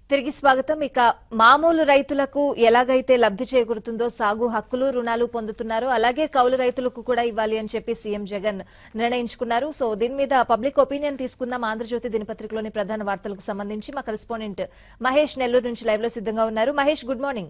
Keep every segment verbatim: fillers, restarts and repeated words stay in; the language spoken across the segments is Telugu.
తిరిగి స్వాగతం. ఇక మామూలు రైతులకు ఎలాగైతే లబ్ధి చేకూరుతుందో సాగు హక్కులు రుణాలు పొందుతున్నారో అలాగే కౌలు రైతులకు కూడా ఇవ్వాలి అని చెప్పి సీఎం జగన్ నిర్ణయించుకున్నారు. సో దీని మీద పబ్లిక్ ఒపీనియన్ తీసుకుందాం. ఆంధ్రజ్యోతి దినపత్రికలోని ప్రధాన వార్తలకు సంబంధించి మా కరెస్పాండెంట్ మహేష్ నెల్లూరు నుంచి లైవ్ లో సిద్ధంగా ఉన్నారు. Mahesh, good morning.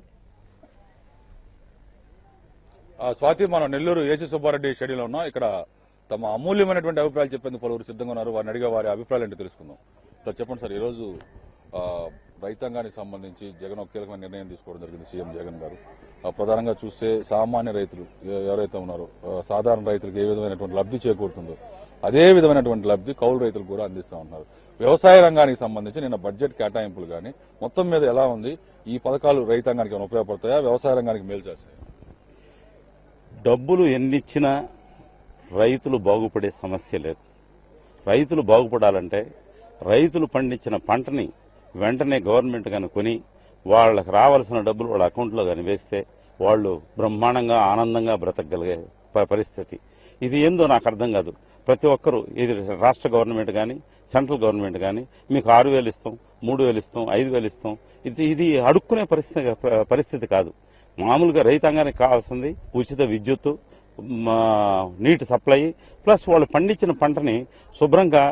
స్వాతి, మనం నెల్లూరు ఏసీ సుబ్బారెడ్డి స్టేడియంలో ఉన్నాం. ఇక్కడ తమ అమూల్యమైనటువంటి అభిప్రాయాలు చెప్పేందుకు పలువురు సిద్ధంగా ఉన్నారు. వారిని అడిగే వారి అభిప్రాయాలు ఏంటో తెలుసుకుందాం. సార్ చెప్పండి సార్, ఈరోజు రైతాంగానికి సంబంధించి జగన్ ఒక కీలకమైన నిర్ణయం తీసుకోవడం జరిగింది. సీఎం జగన్ గారు ప్రధానంగా చూస్తే సామాన్య రైతులు ఎవరైతే ఉన్నారో సాధారణ రైతులకు ఏ విధమైనటువంటి లబ్ధి చేకూరుతుందో అదే విధమైనటువంటి లబ్ధి కౌలు రైతులకు కూడా అందిస్తూ ఉన్నారు. వ్యవసాయ రంగానికి సంబంధించి నిన్న బడ్జెట్ కేటాయింపులు కానీ మొత్తం మీద ఎలా ఉంది? ఈ పథకాలు రైతాంగానికి ఉపయోగపడతాయా, వ్యవసాయ రంగానికి మేలు చేస్తాయా? డబ్బులు ఎన్నిచ్చినా రైతులు బాగుపడే సమస్య లేదు. రైతులు బాగుపడాలంటే రైతులు పండించిన పంటని వెంటనే గవర్నమెంట్ కానీ కొని వాళ్ళకి రావాల్సిన డబ్బులు వాళ్ళ అకౌంట్లో కానీ వేస్తే వాళ్ళు బ్రహ్మాండంగా ఆనందంగా బ్రతకగలిగే పరిస్థితి. ఇది ఏందో నాకు అర్థం కాదు. ప్రతి ఒక్కరూ ఇది రాష్ట్ర గవర్నమెంట్ కానీ సెంట్రల్ గవర్నమెంట్ కానీ మీకు ఆరు వేలు ఇస్తాం, మూడు వేలు ఇస్తాం, ఐదు వేలు ఇస్తాం, ఇది ఇది అడుక్కునే పరిస్థితి పరిస్థితి కాదు. మామూలుగా రైతాంగానికి కావాల్సింది ఉచిత విద్యుత్తు, నీటి సప్లై, ప్లస్ వాళ్ళు పండించిన పంటని శుభ్రంగా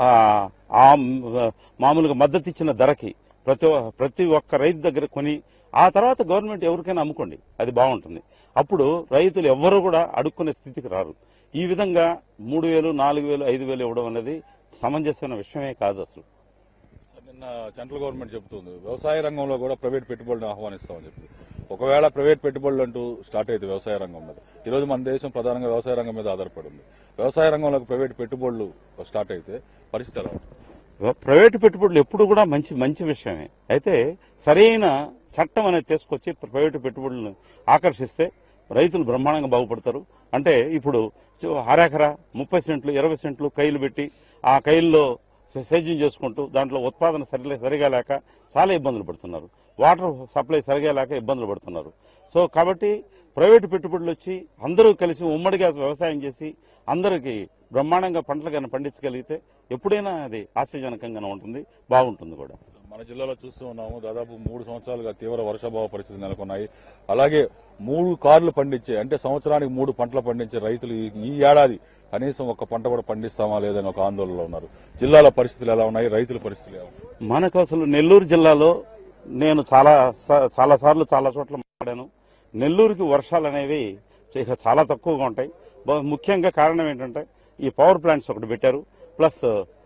మామూలుగా మద్దతు ఇచ్చిన ధరకి ప్రతి ప్రతి ఒక్క రైతు దగ్గర కొని ఆ తర్వాత గవర్నమెంట్ ఎవరికైనా అమ్ముకోండి, అది బాగుంటుంది. అప్పుడు రైతులు ఎవ్వరూ కూడా అడుక్కునే స్థితికి రారు. ఈ విధంగా మూడు వేలు నాలుగు వేలు ఐదు వేలు ఇవ్వడం అనేది సమంజసమైన విషయమే కాదు అసలు. నిన్న సెంట్రల్ గవర్నమెంట్ చెబుతుంది వ్యవసాయ రంగంలో కూడా ప్రైవేట్ పెట్టుబడులను ఆహ్వానిస్తామని చెప్పి. ఒకవేళ ప్రైవేట్ పెట్టుబడులు అంటూ స్టార్ట్ అయితే వ్యవసాయ రంగం మీద, ఈరోజు మన దేశం ప్రధానంగా వ్యవసాయ రంగం మీద ఆధారపడి ఉంది. వ్యవసాయ రంగంలో ప్రైవేట్ పెట్టుబడులు స్టార్ట్ అయితే పరిస్థితి ఎలా ఉంటుంది? ప్రైవేటు పెట్టుబడులు ఎప్పుడు కూడా మంచి మంచి విషయమే. అయితే సరైన చట్టం అనేది తీసుకొచ్చి ప్రైవేటు పెట్టుబడులను ఆకర్షిస్తే రైతులు బ్రహ్మాండంగా బాగుపడతారు. అంటే ఇప్పుడు అరెకరా ముప్పై సెంట్లు ఇరవై సెంట్లు కైలు పెట్టి ఆ కైల్లో సేద్యం చేసుకుంటూ దాంట్లో ఉత్పాదన సరి సరిగా లేక చాలా ఇబ్బందులు పడుతున్నారు. వాటర్ సప్లై సరిగా లేక ఇబ్బందులు పడుతున్నారు. సో కాబట్టి ప్రైవేటు పెట్టుబడులు వచ్చి అందరూ కలిసి ఉమ్మడిగా వ్యవసాయం చేసి అందరికీ బ్రహ్మాండంగా పంటలు కానీ పండించగలిగితే ఎప్పుడైనా అది ఆశాజనకంగానే ఉంటుంది, బాగుంటుంది కూడా. మన జిల్లాలో చూస్తూ ఉన్నాము, దాదాపు మూడు సంవత్సరాలుగా తీవ్ర వర్షాభావ పరిస్థితులు నెలకొన్నాయి. అలాగే మూడు కార్లు పండించే అంటే సంవత్సరానికి మూడు పంటలు పండించే రైతులు ఈ ఏడాది కనీసం ఒక పంట కూడా పండిస్తామా లేదని ఒక ఆందోళనలో ఉన్నారు. జిల్లాల పరిస్థితులు ఎలా ఉన్నాయి, రైతుల పరిస్థితులు ఎలా ఉన్నాయి? మనకు అసలు నెల్లూరు జిల్లాలో నేను చాలా చాలా సార్లు చాలా చోట్ల మాట్లాడాను. నెల్లూరుకి వర్షాలు అనేవి చాలా తక్కువగా ఉంటాయి. ముఖ్యంగా కారణం ఏంటంటే ఈ పవర్ ప్లాంట్స్ ఒకటి పెట్టారు, ప్లస్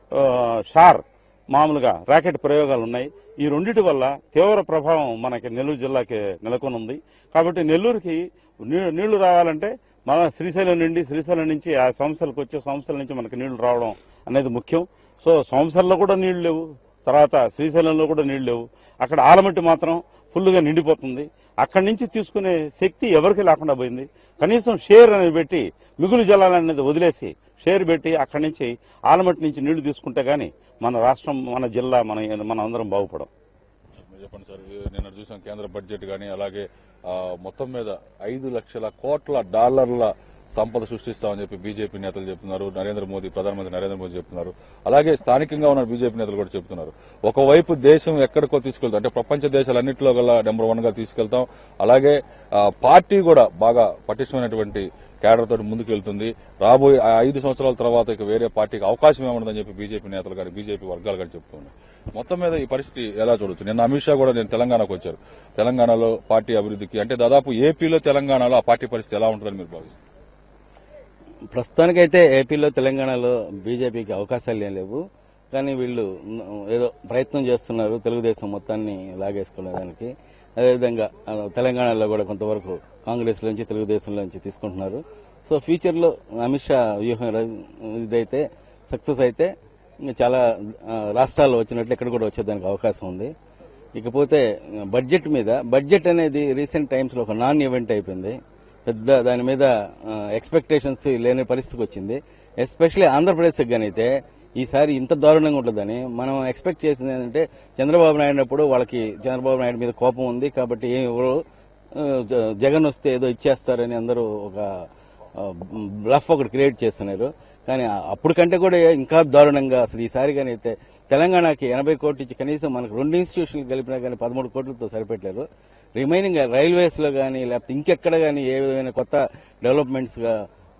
షార్ మామూలుగా రాకెట్ ప్రయోగాలు ఉన్నాయి. ఈ రెండింటి వల్ల తీవ్ర ప్రభావం మనకి నెల్లూరు జిల్లాకి నెలకొని ఉంది. కాబట్టి నెల్లూరుకి నీళ్లు రావాలంటే మన శ్రీశైలం నుండి శ్రీశైలం నుంచి ఆ సంస్థలకు వచ్చే సంస్థల నుంచి మనకి నీళ్లు రావడం అనేది ముఖ్యం. సో సంస్థల్లో కూడా నీళ్లు లేవు, తర్వాత శ్రీశైలంలో కూడా నీళ్లు లేవు. అక్కడ ఆలమట్టి మాత్రం ఫుల్గా నిండిపోతుంది. అక్కడి నుంచి తీసుకునే శక్తి ఎవరికి లేకుండా పోయింది. కనీసం షేర్ అనేది పెట్టి మిగులు జలాలు అనేది వదిలేసి షేర్ పెట్టి అక్కడి నుంచి ఆలమట్టి నుంచి నీళ్లు తీసుకుంటే గానీ మన రాష్ట్రం, మన జిల్లా, మన మన అందరం బాగుపడం. చెప్పండి సార్, నిన్న చూసాం కేంద్ర బడ్జెట్ కానీ అలాగే మొత్తం మీద ఐదు లక్షల కోట్ల డాలర్ల సంపద సృష్టిస్తామని చెప్పి బీజేపీ నేతలు చెప్తున్నారు. నరేంద్ర మోదీ, ప్రధానమంత్రి నరేంద్ర మోదీ చెప్తున్నారు. అలాగే స్థానికంగా ఉన్న బీజేపీ నేతలు కూడా చెప్తున్నారు. ఒకవైపు దేశం ఎక్కడికో తీసుకెళ్తాం అంటే ప్రపంచ దేశాలన్నింటిలో గల నెంబర్ వన్ గా తీసుకెళ్తాం. అలాగే పార్టీ కూడా బాగా పటిష్టమైనటువంటి కేడర్ తోటి ముందుకెళ్తుంది. రాబోయే ఐదు సంవత్సరాల తర్వాత ఇక వేరే పార్టీకి అవకాశం ఏముండదని చెప్పి బీజేపీ నేతలు కానీ బీజేపీ వర్గాలు కానీ చెప్తున్నారు. మొత్తం మీద ఈ పరిస్థితి ఎలా చూడొచ్చు? నిన్న అమిత్ షా కూడా నేను తెలంగాణకు వచ్చారు. తెలంగాణలో పార్టీ అభివృద్ధికి అంటే దాదాపు ఏపీలో తెలంగాణలో ఆ పార్టీ పరిస్థితి ఎలా ఉంటుందని మీరు భావిస్తారు? ప్రస్తుతానికైతే ఏపీలో తెలంగాణలో బీజేపీకి అవకాశాలు ఏం లేవు. కానీ వీళ్ళు ఏదో ప్రయత్నం చేస్తున్నారు తెలుగుదేశం మొత్తాన్ని లాగేసుకునేదానికి. అదేవిధంగా తెలంగాణలో కూడా కొంతవరకు కాంగ్రెస్ నుంచి తెలుగుదేశంలో నుంచి తీసుకుంటున్నారు. సో ఫ్యూచర్లో అమిత్ షా వ్యూహం ఇదైతే సక్సెస్ అయితే చాలా రాష్ట్రాల్లో వచ్చినట్లు ఇక్కడ కూడా వచ్చేదానికి అవకాశం ఉంది. ఇకపోతే బడ్జెట్ మీద, బడ్జెట్ అనేది రీసెంట్ టైమ్స్లో ఒక నాన్ ఈవెంట్ అయిపోయింది. పెద్ద దాని మీద ఎక్స్పెక్టేషన్స్ లేని పరిస్థితికి వచ్చింది. ఎస్పెషల్లీ ఆంధ్రప్రదేశ్కి గానైతే ఈసారి ఇంత దారుణంగా ఉంటుందని మనం ఎక్స్పెక్ట్ చేసింది ఏంటంటే చంద్రబాబు నాయుడు అప్పుడు వాళ్ళకి చంద్రబాబు నాయుడు మీద కోపం ఉంది కాబట్టి ఎవరు జగన్ వస్తే ఏదో ఇచ్చేస్తారని అందరూ ఒక బ్లఫ్ ఒకటి క్రియేట్ చేస్తున్నారు. కానీ అప్పటికంటే కూడా ఇంకా దారుణంగా అసలు ఈసారి కానీ అయితే తెలంగాణకి ఎనభై కోట్లు ఇచ్చి కనీసం మనకు రెండు ఇన్స్టిట్యూషన్లు కలిపినా కానీ పదమూడు కోట్లతో సరిపెట్టారు. రిమైనింగ్ రైల్వేస్ లో కానీ లేకపోతే ఇంకెక్కడ కానీ ఏ విధమైన కొత్త డెవలప్మెంట్స్ గా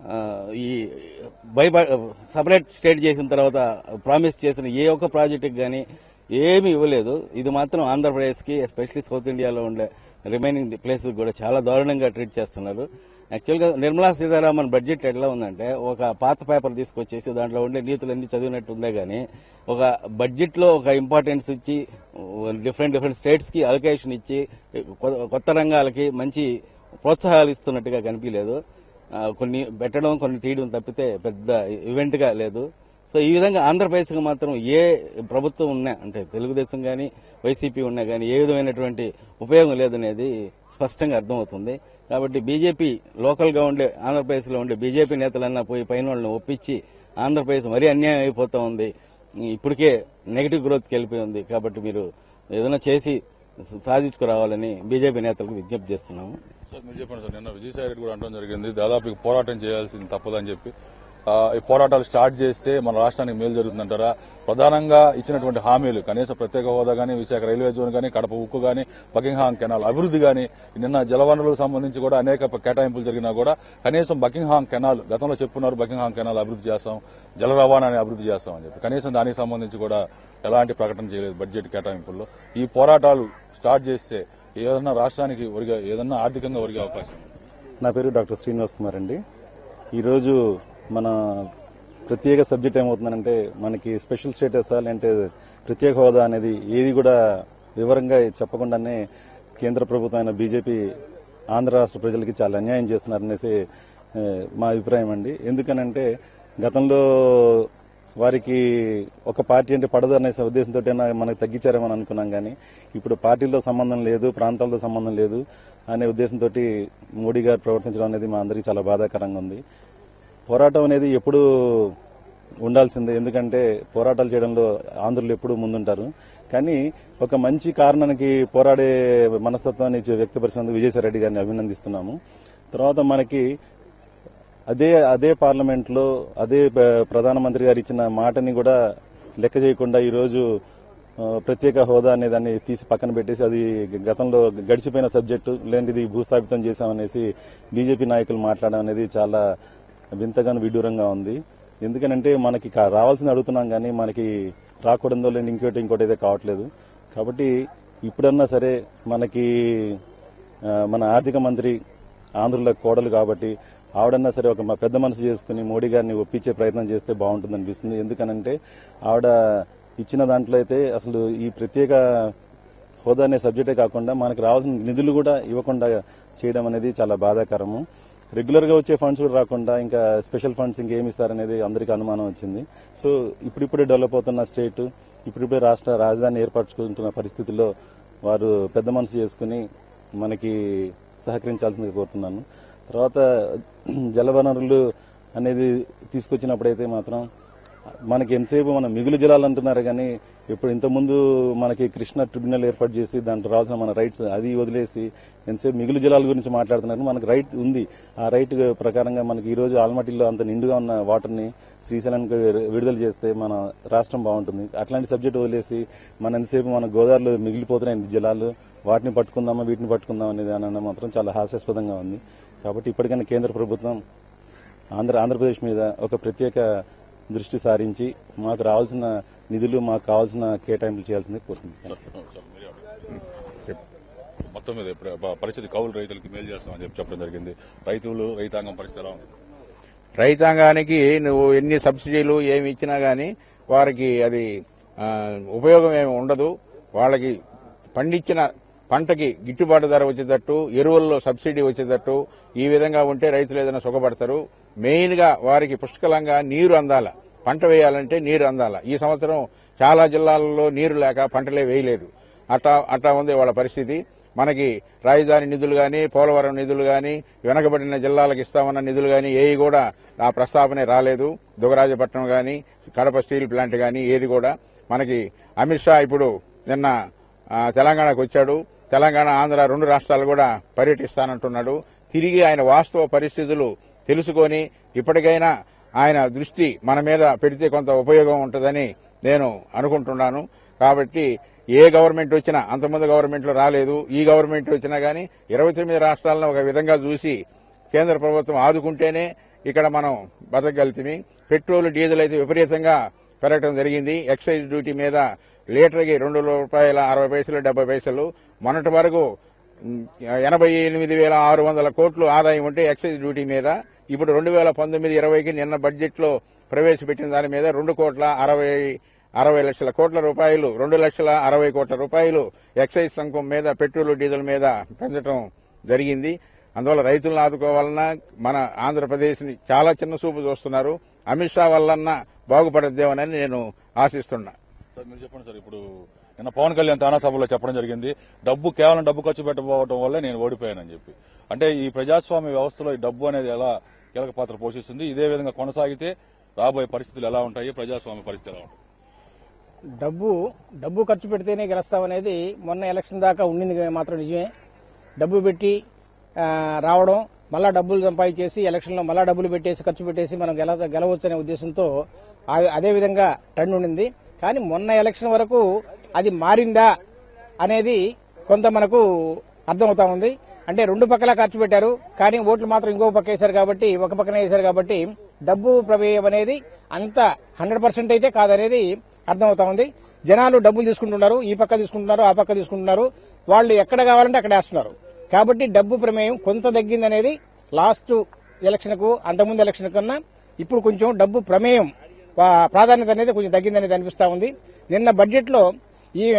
ఈ బై సపరేట్ స్టేట్ చేసిన తర్వాత ప్రామిస్ చేసిన ఏ ఒక్క ప్రాజెక్టుకి కానీ ఏమీ ఇవ్వలేదు. ఇది మాత్రం ఆంధ్రప్రదేశ్ కి ఎస్పెషల్లీ సౌత్ ఇండియాలో ఉండే రిమైనింగ్ ప్లేసెస్ కూడా చాలా దారుణంగా ట్రీట్ చేస్తున్నారు. యాక్చువల్గా నిర్మలా సీతారామన్ బడ్జెట్ ఎట్లా ఉందంటే ఒక పాత పేపర్ తీసుకొచ్చేసి దాంట్లో ఉండే నీతులన్నీ చదివినట్టు ఉందే కానీ ఒక బడ్జెట్ లో ఒక ఇంపార్టెన్స్ ఇచ్చి డిఫరెంట్ డిఫరెంట్ స్టేట్స్ కి అలొకేషన్ ఇచ్చి కొత్త రంగాలకి మంచి ప్రోత్సాహాలు ఇస్తున్నట్టుగా కనిపించలేదు. కొన్ని పెట్టడం కొన్ని తీయడం తప్పితే పెద్ద ఈవెంట్ గా లేదు. సో ఈ విధంగా ఆంధ్రప్రదేశ్ కు మాత్రం ఏ ప్రభుత్వం ఉన్నా అంటే తెలుగుదేశం కానీ వైసీపీ ఉన్నా కానీ ఏ విధమైనటువంటి ఉపయోగం లేదనేది స్పష్టంగా అర్థమవుతుంది. కాబట్టి బీజేపీ లోకల్ గా ఉండే ఆంధ్రప్రదేశ్ లో ఉండే బీజేపీ నేతలన్నా పోయి పైన వాళ్ళని ఒప్పించి ఆంధ్రప్రదేశ్ మరీ అన్యాయం అయిపోతా ఉంది. ఇప్పటికే నెగిటివ్ గ్రోత్కి వెళ్ళిపోయి ఉంది. కాబట్టి మీరు ఏదైనా చేసి సాధించుకురావాలని బీజేపీ నేతలకు విజ్ఞప్తి చేస్తున్నాము. సార్ మీరు చెప్పండి సార్, నిన్న విజయసాయి రెడ్డి కూడా అనడం జరిగింది దాదాపు పోరాటం చేయాల్సింది తప్పదని చెప్పి. ఈ పోరాటాలు స్టార్ట్ చేస్తే మన రాష్ట్రానికి మేలు జరుగుతుందంటారా? ప్రధానంగా ఇచ్చినటువంటి హామీలు కనీసం ప్రత్యేక హోదా కానీ, విశాఖ రైల్వే జోన్ కానీ, కడప ఉక్కు కానీ, బకింగ్హామ్ కెనాల్ అభివృద్ధి కానీ, నిన్న జలవనరులకు సంబంధించి కూడా అనేక కేటాయింపులు జరిగినా కూడా కనీసం బకింగ్హామ్ కెనాల్ గతంలో చెప్పున్నారు బకింగ్హామ్ కెనాల్ అభివృద్ధి చేస్తాం, జల రవాణాని అభివృద్ధి చేస్తామని చెప్పి కనీసం దానికి సంబంధించి కూడా ఎలాంటి ప్రకటన చేయలేదు బడ్జెట్ కేటాయింపుల్లో. ఈ పోరాటాలు స్టార్ట్ చేస్తే ఏదన్నా రాష్ట్రానికి ఒరిగే ఏదన్నా ఆర్థికంగా ఒరిగే అవకాశం? నా పేరు డాక్టర్ శ్రీనివాస్ కుమార్ అండి. ఈరోజు మన ప్రత్యేక సబ్జెక్ట్ ఏమవుతుందంటే మనకి స్పెషల్ స్టేటస్ అంటే ప్రత్యేక హోదా అనేది ఏది కూడా వివరంగా చెప్పకుండానే కేంద్ర ప్రభుత్వం అయిన బీజేపీ ఆంధ్ర రాష్ట్ర ప్రజలకి చాలా అన్యాయం చేస్తున్నారనేసి మా అభిప్రాయం అండి. ఎందుకనంటే గతంలో వారికి ఒక పార్టీ అంటే పడదు అనే ఉద్దేశంతో మనకు తగ్గించారేమని అనుకున్నాం, కానీ ఇప్పుడు పార్టీలతో సంబంధం లేదు, ప్రాంతాలతో సంబంధం లేదు అనే ఉద్దేశంతో మోడీ గారు ప్రవర్తించడం అనేది మా అందరికీ చాలా బాధాకరంగా ఉంది. పోరాటం అనేది ఎప్పుడు ఉండాల్సిందే, ఎందుకంటే పోరాటాలు చేయడంలో ఆంధ్రులు ఎప్పుడూ ముందుంటారు. కానీ ఒక మంచి కారణానికి పోరాడే మనస్తత్వాన్ని వ్యక్తపరిచినందుకు విజయసాయి రెడ్డి గారిని అభినందిస్తున్నాము. తర్వాత మనకి అదే అదే పార్లమెంట్ లో అదే ప్రధానమంత్రి గారు ఇచ్చిన మాటని కూడా లెక్క చేయకుండా ఈరోజు ప్రత్యేక హోదా అనే దాన్ని తీసి పక్కన పెట్టేసి అది గతంలో గడిచిపోయిన సబ్జెక్టు లేనిది భూస్థాపితం చేశామనేసి బీజేపీ నాయకులు మాట్లాడడం అనేది చాలా వింతగాను విడ్డూరంగా ఉంది. ఎందుకనంటే మనకి రావాల్సింది అడుగుతున్నాం, కానీ మనకి రాకూడదో లేని ఇంకోటి ఇంకోటి అయితే కావట్లేదు. కాబట్టి ఇప్పుడన్నా సరే మనకి మన ఆర్థిక మంత్రి ఆంధ్రుల కోడలు కాబట్టి ఆవిడన్నా సరే ఒక పెద్ద మనసు చేసుకుని మోడీ గారిని ఒప్పించే ప్రయత్నం చేస్తే బాగుంటుంది అనిపిస్తుంది. ఎందుకనంటే ఆవిడ ఇచ్చిన దాంట్లో అయితే అసలు ఈ ప్రత్యేక హోదా అనే సబ్జెక్టే కాకుండా మనకు రావాల్సిన నిధులు కూడా ఇవ్వకుండా చేయడం అనేది చాలా బాధాకరము. రెగ్యులర్ గా వచ్చే ఫండ్స్ కూడా రాకుండా ఇంకా స్పెషల్ ఫండ్స్ ఇంకేమి ఇస్తారనేది అందరికీ అనుమానం వచ్చింది. సో ఇప్పుడిప్పుడే డెవలప్ అవుతున్న స్టేట్, ఇప్పుడిప్పుడే రాష్ట్ర రాజధాని ఏర్పరచుకుంటున్న పరిస్థితుల్లో వారు పెద్ద మనసు చేసుకుని మనకి సహకరించాల్సిందిగా కోరుతున్నాను. తర్వాత జలవనరులు అనేది తీసుకొచ్చినప్పుడైతే మాత్రం మనకి ఎంతసేపు మన మిగులు జలాలు అంటున్నారు, కానీ ఇప్పుడు ఇంతకుముందు మనకి కృష్ణా ట్రిబ్యునల్ ఏర్పాటు చేసి దాంట్లో రావాల్సిన మన రైట్స్ అది వదిలేసి ఎంతసేపు మిగులు జలాల గురించి మాట్లాడుతున్నారు. మనకు రైట్ ఉంది, ఆ రైట్ ప్రకారంగా మనకి ఈ రోజు ఆల్మటిలో అంత నిండుగా ఉన్న వాటర్ ని శ్రీశైలానికి విడుదల చేస్తే మన రాష్ట్రం బాగుంటుంది. అట్లాంటి సబ్జెక్ట్ వదిలేసి మన ఎంతసేపు మన గోదావరిలో మిగిలిపోతున్నాయి జలాలు, వాటిని పట్టుకుందామా వీటిని పట్టుకుందాం అనేది అనడం మాత్రం చాలా హాస్యాస్పదంగా ఉంది. కాబట్టి ఇప్పటికైనా కేంద్ర ప్రభుత్వం ఆంధ్ర ఆంధ్రప్రదేశ్ మీద ఒక ప్రత్యేక దృష్టి సారించి మాకు రావాల్సిన నిధులు మాకు కావాల్సిన కేటాయింపులు చేయాల్సిందే కోరుకుంటున్నాను. మొత్తం మీద పరిస్థితి కౌలు రైతులకి మేలు చేస్తామని చెప్పి చెప్పడం జరిగింది. రైతులు రైతాంగం పరిస్థితి ఎలా ఉంది? రైతాంగానికి నువ్వు ఎన్ని సబ్సిడీలు ఏమి ఇచ్చినా గానీ వారికి అది ఉపయోగం ఏమి ఉండదు. వాళ్ళకి పండించిన పంటకి గిట్టుబాటు ధర వచ్చేటట్టు, ఎరువుల్లో సబ్సిడీ వచ్చేటట్టు ఈ విధంగా ఉంటే రైతులు ఏదైనా సుఖపడతారు. మెయిన్ గా వారికి పుష్కలంగా నీరు అందాల, పంట వేయాలంటే నీరు అందాల. ఈ సంవత్సరం చాలా జిల్లాలలో నీరు లేక పంటలే వేయలేదు. అట్టా అట్టా ఉంది వాళ్ళ పరిస్థితి. మనకి రాజధాని నిధులు గాని, పోలవరం నిధులు గాని, వెనకబడిన జిల్లాలకు ఇస్తామన్న నిధులు గాని ఏవి కూడా ఆ ప్రస్తావనే రాలేదు. దుగరాజపట్నం గాని, కడప స్టీల్ ప్లాంట్ గాని ఏది కూడా మనకి. అమిత్ షా ఇప్పుడు నిన్న తెలంగాణకు వచ్చాడు. తెలంగాణ ఆంధ్ర రెండు రాష్ట్రాలు కూడా పర్యటిస్తానంటున్నాడు. తిరిగి ఆయన వాస్తవ పరిస్థితులు తెలుసుకొని ఇప్పటికైనా ఆయన దృష్టి మన మీద పెడితే కొంత ఉపయోగం ఉంటుందని నేను అనుకుంటున్నాను. కాబట్టి ఏ గవర్నమెంట్ వచ్చినా, అంతకుముందు గవర్నమెంట్లు రాలేదు, ఈ గవర్నమెంట్ వచ్చినా కానీ ఇరవై తొమ్మిది రాష్ట్రాలను ఒక విధంగా చూసి కేంద్ర ప్రభుత్వం ఆదుకుంటేనే ఇక్కడ మనం బతకగలుగుతాం. పెట్రోల్, డీజిల్ అయితే విపరీతంగా పెరగడం జరిగింది. ఎక్సైజ్ డ్యూటీ మీద లీటర్కి రెండు రూపాయల అరవై పైసలు డెబ్బై పైసలు. మొన్నటి వరకు ఎనభై ఎనిమిది వేల ఆరు వందల కోట్లు ఆదాయం ఉంటే ఎక్సైజ్ డ్యూటీ మీద ఇప్పుడు రెండు వేల పంతొమ్మిది ఇరవైకి నిన్న బడ్జెట్ లో ప్రవేశపెట్టిన దాని మీద రెండు కోట్ల అరవై అరవై లక్షల కోట్ల రూపాయలు రెండు లక్షల అరవై కోట్ల రూపాయలు ఎక్సైజ్ సుంకం మీద, పెట్రోల్ డీజిల్ మీద పెంచడం జరిగింది. అందువల్ల రైతులను ఆదుకోవాలన్నా మన ఆంధ్రప్రదేశ్ ని చాలా చిన్న చూపు చూస్తున్నారు. అమిత్ షా వల్లన్నా బాగుపడద్దేమోనని నేను ఆశిస్తున్నా. సార్ మీరు చెప్పండి సార్, ఇప్పుడు నిన్న పవన్ కళ్యాణ్ తానా సభలో చెప్పడం జరిగింది, డబ్బు కేవలం డబ్బు ఖర్చు పెట్టకపోవడం వల్లే నేను ఓడిపోయానని చెప్పి. అంటే ఈ ప్రజాస్వామ్య వ్యవస్థలో ఈ డబ్బు అనేది ఎలా కీలక పాత్ర పోషిస్తుంది, ఇదే విధంగా కొనసాగితే రాబోయే పరిస్థితులు ఎలా ఉంటాయి, ప్రజాస్వామ్య పరిస్థితి ఎలా ఉంటాయి? డబ్బు డబ్బు ఖర్చు పెడితేనే గెలుస్తామనేది మొన్న ఎలక్షన్ దాకా ఉండింది మాత్రం నిజమే. డబ్బు పెట్టి రావడం, మళ్ళా డబ్బులు సంపాదించేసి ఎలక్షన్లో మళ్ళా డబ్బులు పెట్టేసి ఖర్చు పెట్టేసి మనం గెల గెలవచ్చు అనే ఉద్దేశంతో అదే విధంగా ట్రెండ్ ఉండింది. కానీ మొన్న ఎలక్షన్ వరకు అది మారిందా అనేది కొంత మనకు అర్థమవుతా ఉంది. అంటే రెండు పక్కల ఖర్చు పెట్టారు, కానీ ఓట్లు మాత్రం ఇంకో పక్క వేశారు కాబట్టి, ఒక పక్కన వేశారు కాబట్టి డబ్బు ప్రమేయం అనేది అంత హండ్రెడ్ పర్సెంట్ అయితే కాదనేది అర్థమవుతా ఉంది. జనాలు డబ్బులు తీసుకుంటున్నారు, ఈ పక్క తీసుకుంటున్నారు, ఆ పక్క తీసుకుంటున్నారు, వాళ్ళు ఎక్కడ కావాలంటే అక్కడ వేస్తున్నారు. కాబట్టి డబ్బు ప్రమేయం కొంత తగ్గిందనేది లాస్ట్ ఎలక్షన్ కు, అంతకుముందు ఎలక్షన్ కన్నా ఇప్పుడు కొంచెం డబ్బు ప్రమేయం ప్రాధాన్యత అనేది కొంచెం తగ్గిందనేది అనిపిస్తా ఉంది. నిన్న బడ్జెట్ లో ఈమె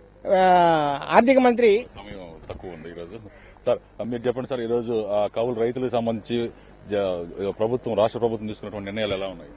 ఆర్థిక మంత్రి తక్కువ ఉంది ఈరోజు. సార్ మీరు చెప్పండి సార్, ఈరోజు కౌలు రైతులకు సంబంధించి ప్రభుత్వం, రాష్ట్ర ప్రభుత్వం తీసుకున్నటువంటి నిర్ణయాలు ఎలా ఉన్నాయి?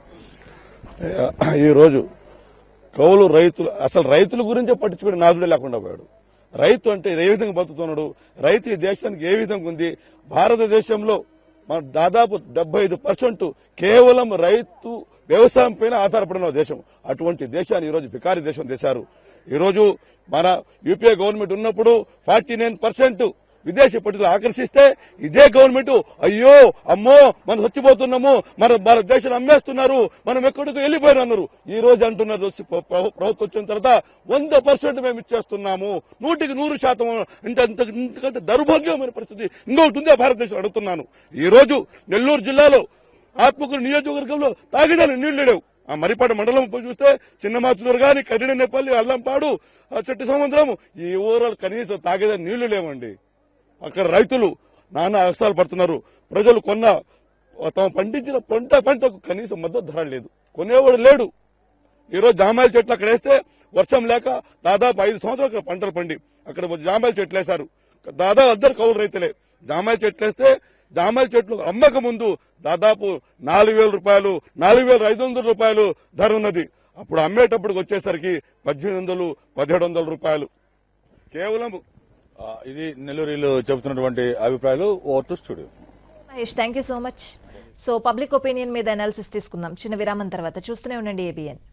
ఈ రోజు కౌలు రైతులు అసలు రైతుల గురించే పట్టించుకునే నాదుడే లేకుండా పోయాడు. రైతు అంటే ఏ విధంగా బతుకుతున్నాడు, రైతు ఈ దేశానికి ఏ విధంగా ఉంది. భారతదేశంలో మన దాదాపు డెబ్బై ఐదు పర్సెంట్ కేవలం రైతు వ్యవసాయం పైన ఆధారపడిన దేశం. అటువంటి దేశాన్ని ఈరోజు బికారి దేశం చేశారు. ఈరోజు మన యూపీఏ గవర్నమెంట్ ఉన్నప్పుడు ఫార్టీ నైన్ పర్సెంట్ విదేశీ పట్టులు ఆకర్షిస్తే ఇదే గవర్నమెంట్ అయ్యో అమ్మో మనం చచ్చిపోతున్నాము, మన మన దేశాన్ని అమ్మేస్తున్నారు, మనం ఎక్కడికి వెళ్ళిపోయారు అన్నారు. ఈ రోజు అంటున్నారు ప్రభుత్వం వచ్చిన తర్వాత వంద పర్సెంట్ మేము ఇచ్చేస్తున్నాము, నూటికి నూరు శాతం. అంటే ఇంతకంటే దౌర్భాగ్యమైన పరిస్థితి ఇంకొకటి ఉందే భారతదేశం అడుగుతున్నాను. ఈ రోజు నెల్లూరు జిల్లాలో ఆత్మకూరు నియోజకవర్గంలో తాగేదాని నీళ్లు లేవు. ఆ మరిపాడు మండలం చూస్తే చిన్నమాచులూరు గాని, కరిడనేపల్లి, అల్లంపాడు, చెట్టు సముద్రం, ఈ ఊరాలు కనీసం తాగేదాని నీళ్లు లేవండి. అక్కడ రైతులు నానా అవస్థలు పడుతున్నారు. ప్రజలు కొన్న తాము పండించిన పంట పంటకు కనీసం మద్దతు ధర లేదు, కొనేవాడు లేడు. ఈరోజు జామాయిల చెట్లు అక్కడ వేస్తే వర్షం లేక దాదాపు ఐదు సంవత్సరాలు అక్కడ పంటలు పండి అక్కడ జామాయిల చెట్లు వేశారు. దాదాపు అందరు కౌలు రైతులే. జామాయిల చెట్లు వేస్తే జామాయిల చెట్లు అమ్మక ముందు దాదాపు నాలుగు వేల రూపాయలు నాలుగు వేల ఐదు వందల రూపాయలు ధర ఉన్నది. అప్పుడు అమ్మేటప్పటికి వచ్చేసరికి పద్దెనిమిది వందలు పదిహేడు వందల రూపాయలు కేవలం. ఇది నెల్లూరులో చెబుతున్నటువంటి అభిప్రాయాలు. Over to studio. Mahesh, thank you so much. So public opinion మీద అనాలిసిస్ తీసుకుందాం చిన్న విరామం తర్వాత. చూస్తూనే ఉండండి ఏబిఎన్.